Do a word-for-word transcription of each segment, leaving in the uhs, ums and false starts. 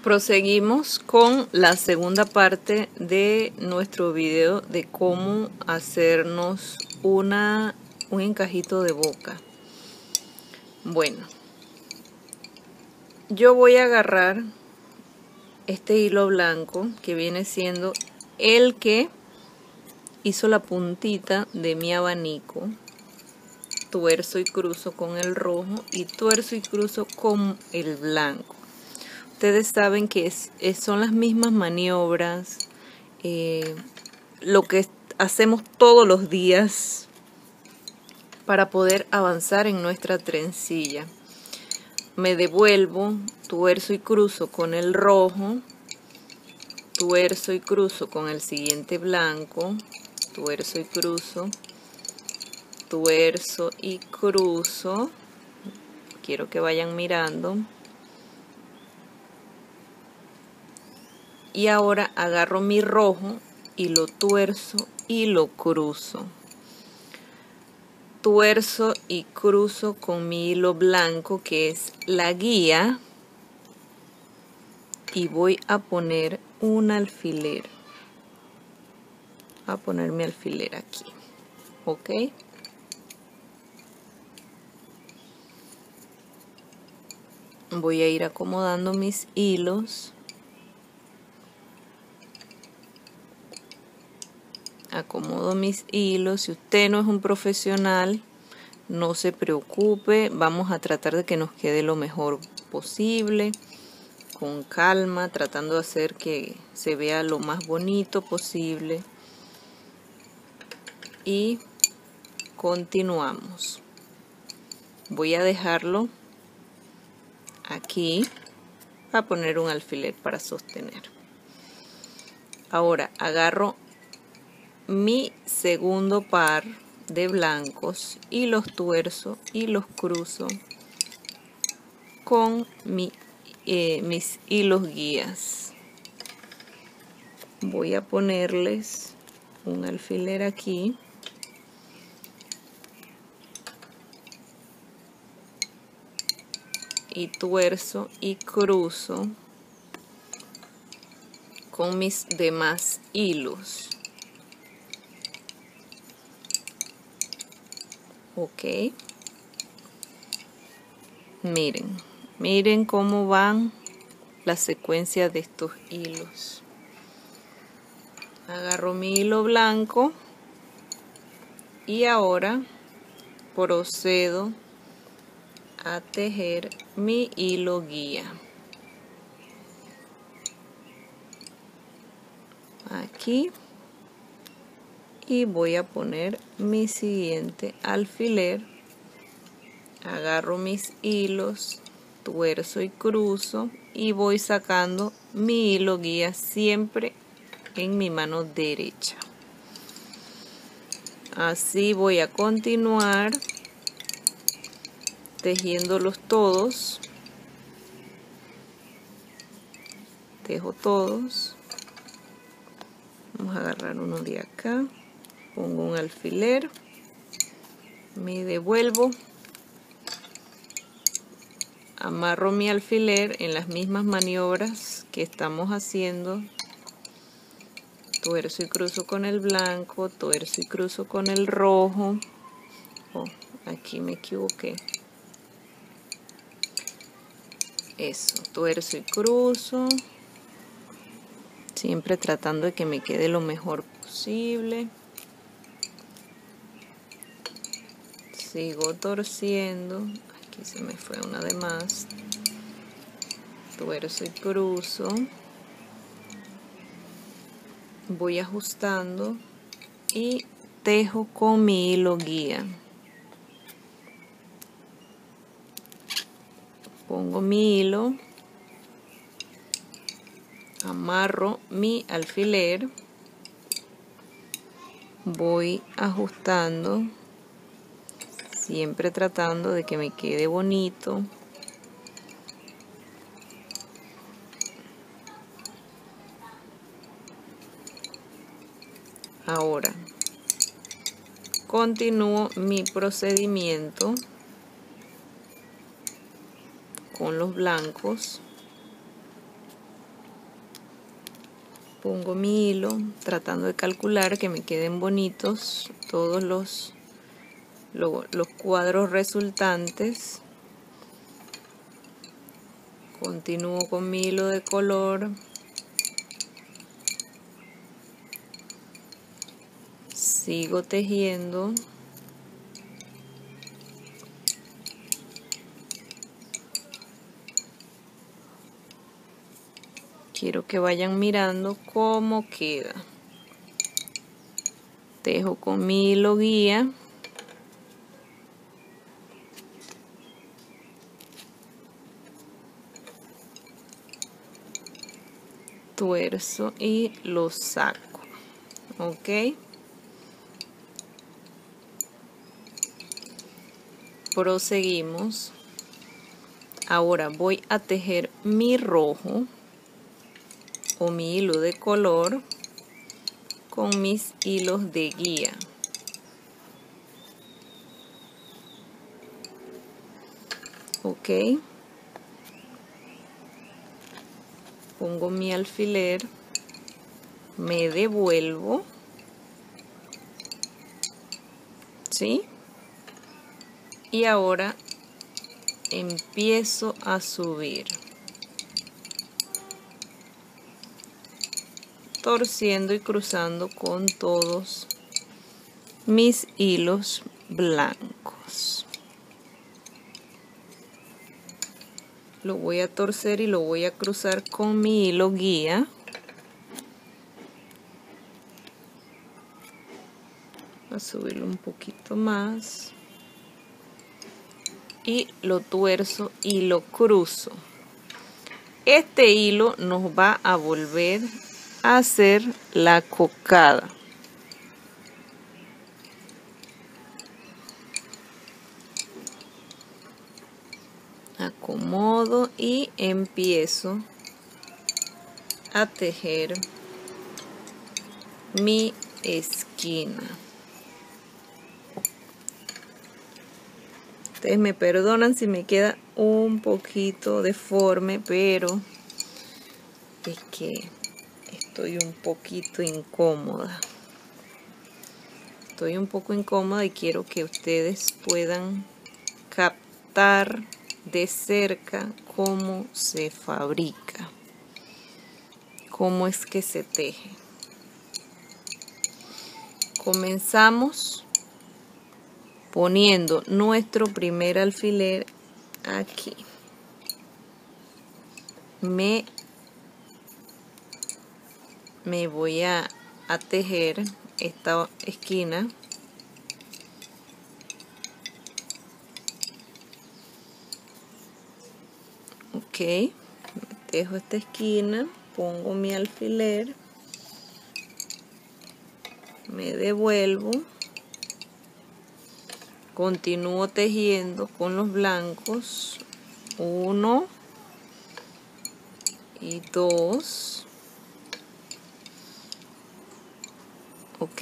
Proseguimos con la segunda parte de nuestro video de cómo hacernos una, un encajito de boca. Bueno, yo voy a agarrar este hilo blanco que viene siendo el que hizo la puntita de mi abanico. Tuerzo y cruzo con el rojo y tuerzo y cruzo con el blanco. Ustedes saben que es, es, son las mismas maniobras, eh, lo que hacemos todos los días para poder avanzar en nuestra trencilla. Me devuelvo, tuerzo y cruzo con el rojo, tuerzo y cruzo con el siguiente blanco, tuerzo y cruzo, tuerzo y cruzo. Quiero que vayan mirando. Y ahora agarro mi rojo y lo tuerzo y lo cruzo. Tuerzo y cruzo con mi hilo blanco que es la guía. Y voy a poner un alfiler. Voy a poner mi alfiler aquí. ¿Ok? Voy a ir acomodando mis hilos. Acomodo mis hilos. Si usted no es un profesional, no se preocupe. Vamos a tratar de que nos quede lo mejor posible. Con calma, tratando de hacer que se vea lo más bonito posible. Y continuamos. Voy a dejarlo aquí. Voy a poner un alfiler para sostener. Ahora agarro mi segundo par de blancos y los tuerzo y los cruzo con mi, eh, mis hilos guías. Voy a ponerles un alfiler aquí. Y tuerzo y cruzo con mis demás hilos. Ok, miren, miren cómo van la secuencia de estos hilos. Agarro mi hilo blanco y ahora procedo a tejer mi hilo guía. Aquí. Y voy a poner mi siguiente alfiler. Agarro mis hilos, tuerzo y cruzo y voy sacando mi hilo guía siempre en mi mano derecha. Así voy a continuar tejiéndolos todos. Tejo todos. Vamos a agarrar uno de acá. Pongo un alfiler, me devuelvo, amarro mi alfiler en las mismas maniobras que estamos haciendo, tuerzo y cruzo con el blanco, tuerzo y cruzo con el rojo. Oh, aquí me equivoqué. Eso, tuerzo y cruzo, siempre tratando de que me quede lo mejor posible. Sigo torciendo, aquí se me fue una de más, tuerzo y cruzo, voy ajustando y tejo con mi hilo guía. Pongo mi hilo, amarro mi alfiler, voy ajustando. Siempre tratando de que me quede bonito. Ahora, continúo mi procedimiento con los blancos. Pongo mi hilo tratando de calcular que me queden bonitos todos los, los, los cuadros resultantes. Continúo con mi hilo de color. Sigo tejiendo. Quiero que vayan mirando cómo queda. Tejo con mi hilo guía. Tuerzo y lo saco. Ok. Proseguimos. Ahora voy a tejer mi rojo o mi hilo de color con mis hilos de guía. Ok. Pongo mi alfiler, me devuelvo, ¿sí? Y ahora empiezo a subir, torciendo y cruzando con todos mis hilos blancos. Lo voy a torcer y lo voy a cruzar con mi hilo guía. Voy a subirlo un poquito más. Y lo tuerzo y lo cruzo. Este hilo nos va a volver a hacer la cocada. Acomodo y empiezo a tejer mi esquina. Ustedes me perdonan si me queda un poquito deforme, pero es que estoy un poquito incómoda. Estoy un poco incómoda y quiero que ustedes puedan captar de cerca cómo se fabrica, cómo es que se teje. Comenzamos poniendo nuestro primer alfiler aquí. Me, me voy a, a tejer esta esquina. Ok, tejo esta esquina, pongo mi alfiler, me devuelvo, continúo tejiendo con los blancos, uno y dos, ok,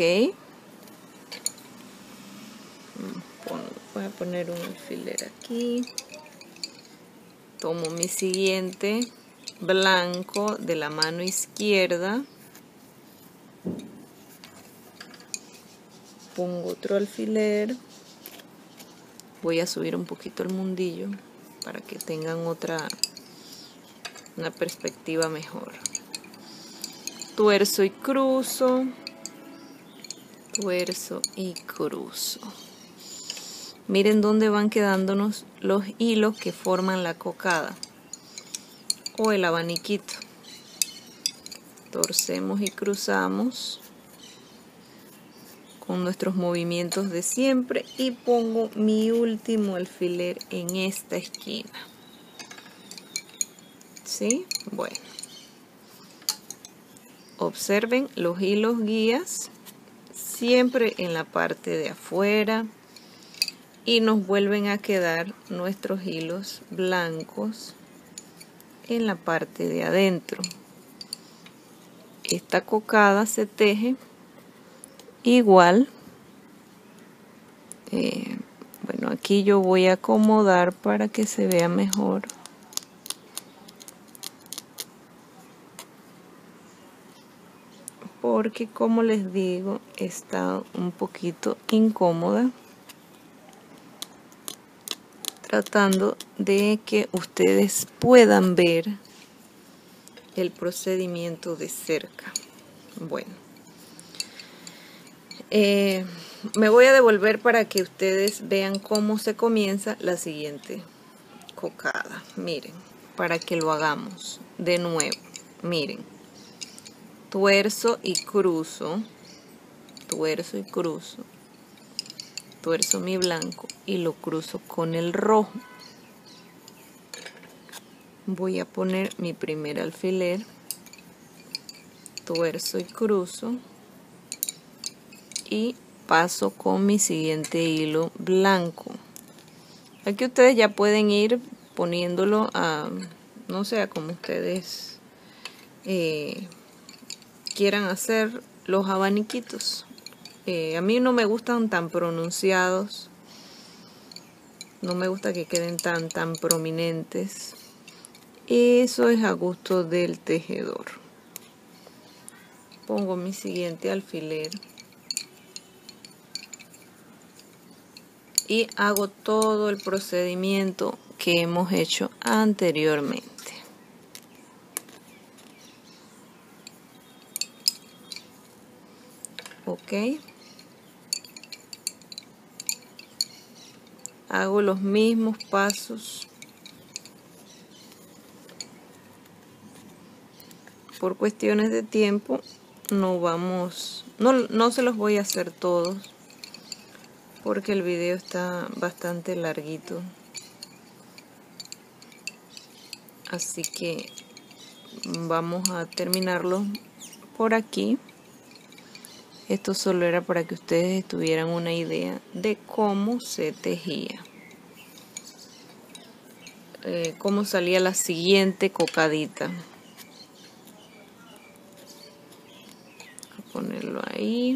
voy a poner un alfiler aquí. Tomo mi siguiente blanco de la mano izquierda, pongo otro alfiler, voy a subir un poquito el mundillo para que tengan otra, una perspectiva mejor. Tuerzo y cruzo, tuerzo y cruzo. Miren dónde van quedándonos los hilos que forman la cocada o el abaniquito. Torcemos y cruzamos con nuestros movimientos de siempre y pongo mi último alfiler en esta esquina. ¿Sí? Bueno. Observen los hilos guías siempre en la parte de afuera. Y nos vuelven a quedar nuestros hilos blancos en la parte de adentro. Esta cocada se teje igual. Eh, bueno, aquí yo voy a acomodar para que se vea mejor. porque como les digo, está un poquito incómoda tratando de que ustedes puedan ver el procedimiento de cerca. Bueno, eh, me voy a devolver para que ustedes vean cómo se comienza la siguiente cocada. Miren, para que lo hagamos de nuevo. Miren, tuerzo y cruzo, tuerzo y cruzo, tuerzo mi blanco y lo cruzo con el rojo. Voy a poner mi primer alfiler, tuerzo y cruzo y paso con mi siguiente hilo blanco. Aquí ustedes ya pueden ir poniéndolo a, no sé, a como ustedes eh, quieran hacer los abaniquitos. Eh, a mí no me gustan tan pronunciados, no me gusta que queden tan, tan prominentes. Eso es a gusto del tejedor. Pongo mi siguiente alfiler y hago todo el procedimiento que hemos hecho anteriormente. Ok. Hago los mismos pasos. Por cuestiones de tiempo no vamos, no, no se los voy a hacer todos porque el video está bastante larguito. Así que vamos a terminarlo por aquí. Esto solo era para que ustedes tuvieran una idea de cómo se tejía. Eh, cómo salía la siguiente cocadita. Ponerlo ahí.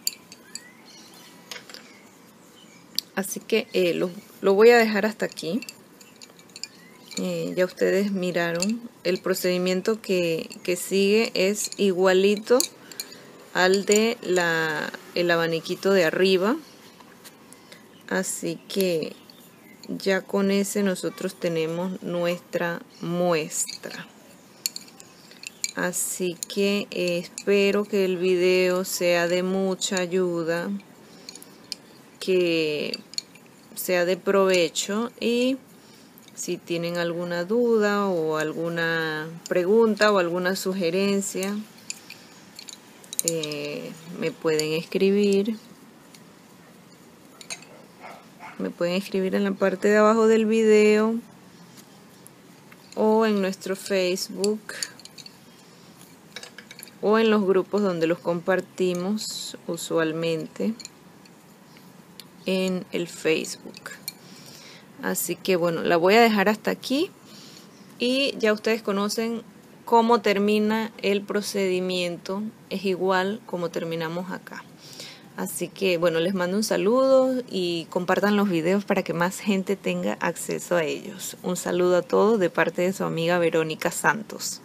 Así que eh, lo, lo voy a dejar hasta aquí. Eh, ya ustedes miraron el procedimiento que, que sigue es igualito al de la, el abaniquito de arriba. Así que ya con ese nosotros tenemos nuestra muestra. Así que eh, espero que el video sea de mucha ayuda, que sea de provecho, y si tienen alguna duda o alguna pregunta o alguna sugerencia, eh, me pueden escribir. Me pueden escribir en la parte de abajo del video o en nuestro Facebook o en los grupos donde los compartimos usualmente en el Facebook. Así que bueno, la voy a dejar hasta aquí y ya ustedes conocen cómo termina el procedimiento. Es igual como terminamos acá. Así que bueno, les mando un saludo y compartan los videos para que más gente tenga acceso a ellos. Un saludo a todos de parte de su amiga Verónica Santos.